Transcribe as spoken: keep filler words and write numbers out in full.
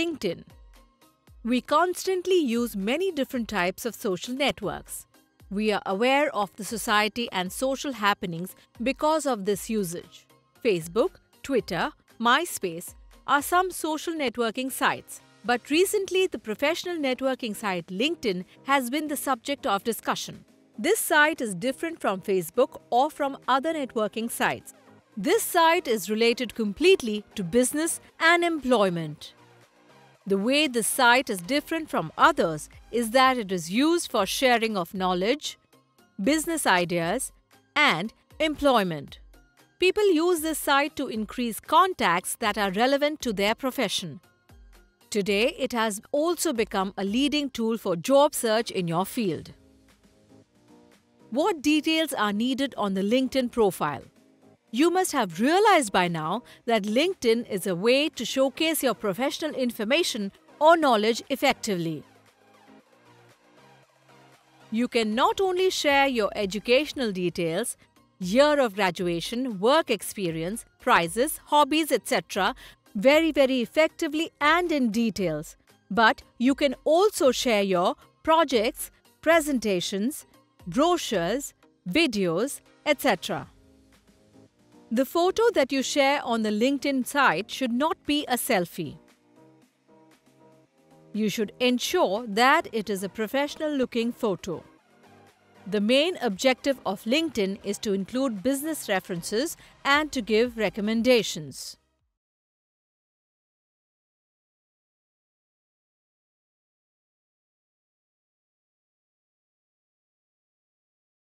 LinkedIn. We constantly use many different types of social networks. We are aware of the society and social happenings because of this usage. Facebook, Twitter, MySpace are some social networking sites. But recently, the professional networking site LinkedIn has been the subject of discussion. This site is different from Facebook or from other networking sites. This site is related completely to business and employment. The way this site is different from others is that it is used for sharing of knowledge, business ideas, and employment. People use this site to increase contacts that are relevant to their profession. Today, it has also become a leading tool for job search in your field. What details are needed on the LinkedIn profile? You must have realized by now that LinkedIn is a way to showcase your professional information or knowledge effectively. You can not only share your educational details, year of graduation, work experience, prizes, hobbies, et cetera very, very effectively and in details, but you can also share your projects, presentations, brochures, videos, et cetera. The photo that you share on the LinkedIn site should not be a selfie. You should ensure that it is a professional-looking photo. The main objective of LinkedIn is to include business references and to give recommendations.